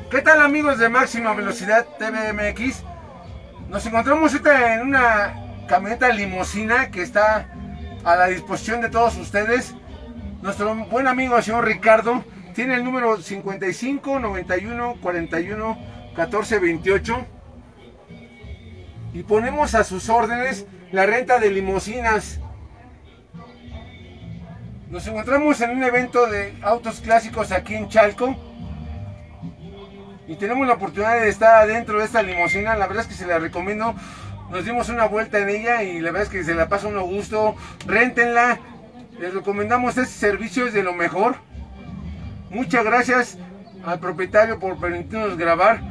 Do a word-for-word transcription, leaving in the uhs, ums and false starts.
¿Qué tal, amigos de Máxima Velocidad T V M X? Nos encontramos ahorita en una camioneta limusina que está a la disposición de todos ustedes. Nuestro buen amigo el señor Ricardo tiene el número cincuenta y cinco, noventa y uno, cuarenta y uno, catorce, veintiocho y ponemos a sus órdenes la renta de limusinas. Nos encontramos en un evento de autos clásicos aquí en Chalco y tenemos la oportunidad de estar adentro de esta limusina. La verdad es que se la recomiendo. Nos dimos una vuelta en ella y la verdad es que se la pasa uno a gusto. Réntenla, les recomendamos este servicio, es de lo mejor. Muchas gracias al propietario por permitirnos grabar.